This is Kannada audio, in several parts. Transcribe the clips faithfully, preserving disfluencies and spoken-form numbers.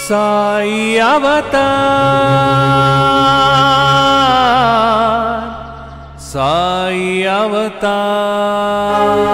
साई अवतार साई अवतार।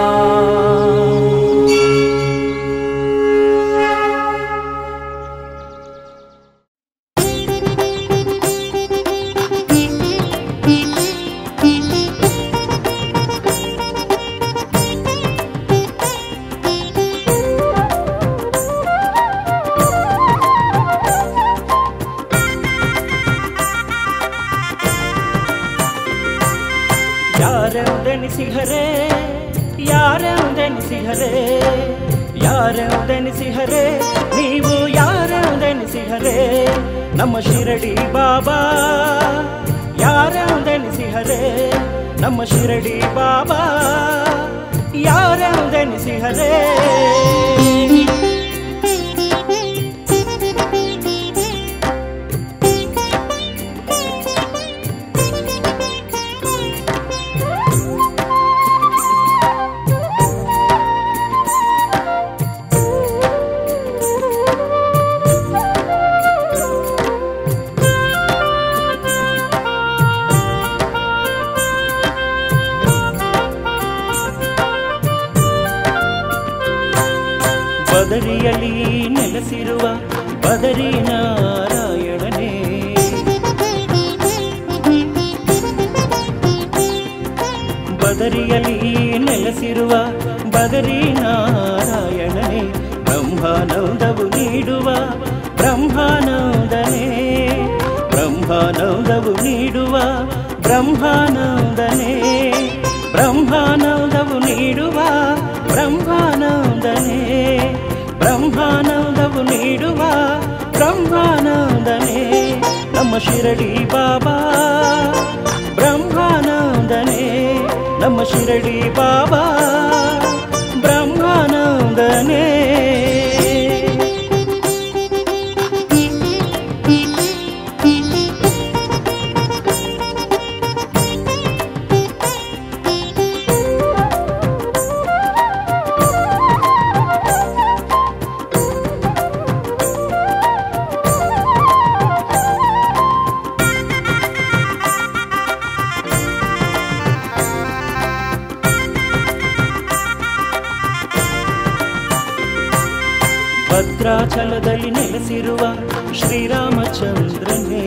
ಯಾರೆಂದೆನಿಸಿಹರೆ ಯಾರೆಂದೆನಿಸಿಹರೆ ಯಾರೆಂದೆನಿಸಿಹರೆ ನೀವು ಯಾರೆಂದೆನಿಸಿಹರೆ ನಮ್ಮ ಶಿರಡಿ ಬಾಬಾ ಯಾರೆಂದೆನಿಸಿಹರೆ ನಮ್ಮ ಶಿರಡಿ ಬಾಬಾ ಯಾರೆಂದೆನಿಸಿಹರೆ ಬದರಿಯಲ್ಲಿ ನೆಲೆಸಿರುವ ಬದರಿ ನಾರಾಯಣನೇ ಬದರಿಯಲ್ಲಿ ನೆಲೆಸಿರುವ ಬದರಿ ನಾರಾಯಣನೇ ಬ್ರಹ್ಮಾನಂದವು ನೀಡುವ ಬ್ರಹ್ಮಾನಂದನೇ ಬ್ರಹ್ಮಾನಂದವು ನೀಡುವ ಬ್ರಹ್ಮಾನಂದನೇ ಬ್ರಹ್ಮಾನಂದವು ನೀಡುವ ಬ್ರಹ್ಮಾನಂದನೇ ಬ್ರಹ್ಮಾನಂದವು ನೀಡುವ ಬ್ರಹ್ಮಾನಂದನೇ ನಮ್ಮ ಶಿರಡಿ ಬಾಬಾ ಬ್ರಹ್ಮಾನಂದನೇ ನಮ್ಮ ಶಿರಡಿ ಬಾಬಾ ಬ್ರಹ್ಮಾನಂದನೇ ಭದ್ರಾಚಲದಲ್ಲಿ ನೆಲೆಸಿರುವ ಶ್ರೀರಾಮಚಂದ್ರನೇ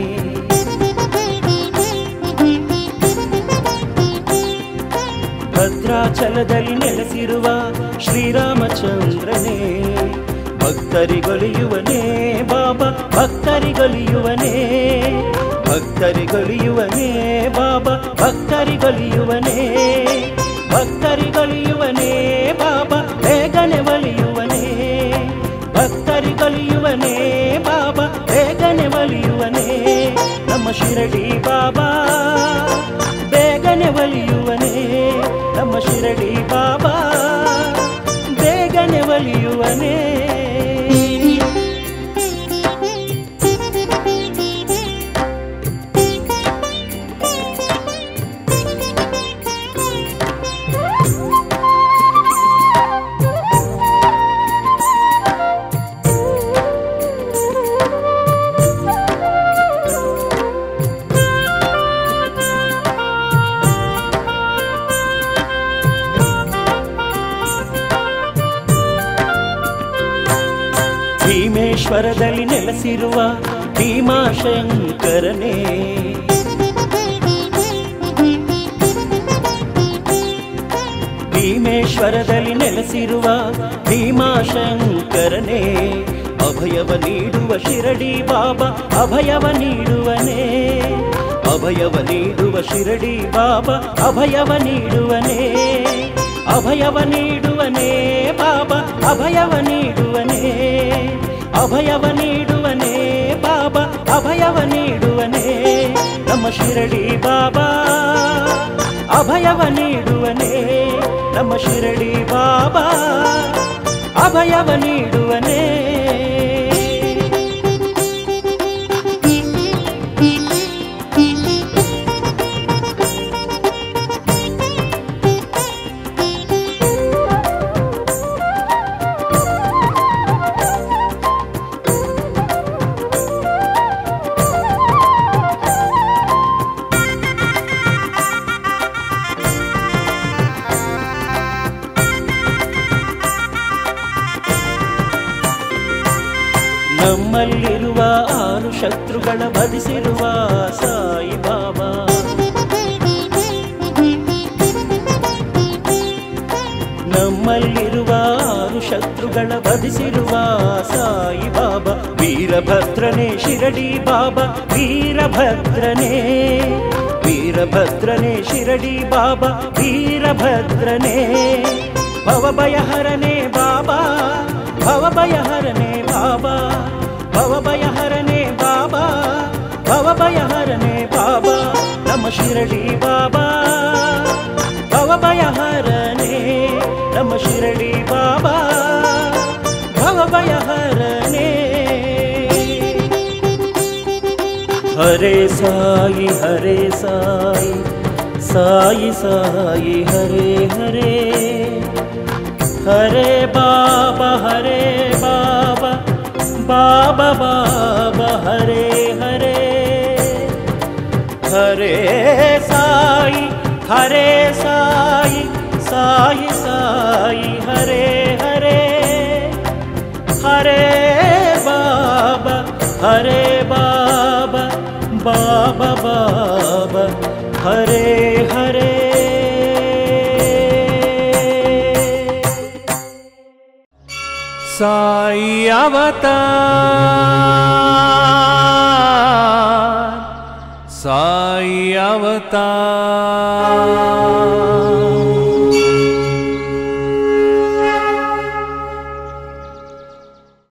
ಭದ್ರಾಚಲದಲ್ಲಿ ನೆಲೆಸಿರುವ ಶ್ರೀರಾಮಚಂದ್ರನೇ ಭಕ್ತರಿಗೊಲಿಯುವನೇ ಬಾಬಾ ಭಕ್ತರಿಗೊಲಿಯುವನೇ ಭಕ್ತರಿಗೊಲಿಯುವನೇ ಬಾಬಾ ಭಕ್ತರಿಗೊಲಿಯುವನೇ ಭಕ್ತರಿಗೊಲಿಯುವನೇ ಬಾಬಾ ಬೇಗನೆ ಒಲಿಯುವನೇ ಭಕ್ತರಿಗೊಲಿಯುವನೇ ಬಾಬಾ ಬೇಗನೆ ಒಲಿಯುವನೇ ನಮ್ಮ ಶಿರಡಿ ಬಾಬಾ ಬೇಗನೆ ಒಲಿಯುವನೇ ನಮ್ಮ ಶಿರಡಿ ಬಾಬಾ ಬೇಗನೆ ಒಲಿಯುವನೇ ಭೀಮೇಶ್ವರದಲ್ಲಿ ನೆಲೆಸಿರುವ ಭೀಮಾಶಂಕರನೇ ಭೀಮೇಶ್ವರದಲ್ಲಿ ನೆಲೆಸಿರುವ ಭೀಮಾಶಂಕರನೇ ಅಭಯವ ನೀಡುವ ಶಿರಡಿ ಬಾಬಾ ಅಭಯವ ನೀಡುವನೇ ಅಭಯವ ನೀಡುವ ಶಿರಡಿ ಬಾಬಾ ಅಭಯವ ನೀಡುವನೇ ಅಭಯವ ನೀಡುವನೇ ಬಾಬಾ ಅಭಯವ ನೀಡುವನೇ ಅಭಯವ ನೀಡುವನೇ ಬಾಬಾ ಅಭಯವ ನೀಡುವನೇ ನಮ್ಮ ಶಿರಡಿ ಬಾಬಾ ಅಭಯವ ನೀಡುವನೇ ನಮ್ಮ ಶಿರಡಿ ಬಾಬಾ ಅಭಯವ ನೀಡುವನೇ ನಮ್ಮಲ್ಲಿರುವ ಆರು ಶತ್ರುಗಳ ವಧಿಸಿರುವ ಸಾಯಿ ಬಾಬಾ. ನಮ್ಮಲ್ಲಿರುವ ಆರು ಶತ್ರುಗಳ ವಧಿಸಿರುವ ಸಾಯಿ ಬಾಬಾ. ವೀರಭದ್ರನೇ ಶಿರಡಿ ಬಾಬಾ, ವೀರಭದ್ರನೇ ವೀರಭದ್ರನೇ ಶಿರಡಿ ಬಾಬಾ, ವೀರಭದ್ರನೇ. ಭವಭಯಹರನೇ ಬಾಬಾ, ಭವಭಯಹರನೇ ಬಾಬಾ, ಭವಭಯಹರನೇ ಬಾಬಾ, ಭವಭಯಹರನೇ ಬಾಬಾ. ನಮ್ಮ ಶಿರಡಿ ಬಾಬಾ ಭವಭಯಹರನೇ, ನಮ್ಮ ಶಿರಡಿ ಬಾಬಾ ಭವಭಯಹರನೇ. ಹರೇ ಸಾಯಿ ಹರೇ ಸಾಯಿ, ಸಾಯಿ ಸಾಯಿ ಹರೇ ಹರೇ. ಹರೇ ಬಾಬಾ ಹರೇ ಬಾಬಾ, ಬಾಬಾ ಬಾಬಾ ಹರೇ ಹರೇ. ಹರೇ ಸಾಯಿ ಹರೇ ಸಾಯಿ, ಸಾಯಿ ಸಾಯಿ ಹರೇ ಹರೇ. ಹರೇ ಬಾಬಾ ಹರೇ ಬಾಬಾ, ಬಾಬಾ ಬಾಬಾ ಹರೇ ಹರೇ. साई अवतार, साई अवतार.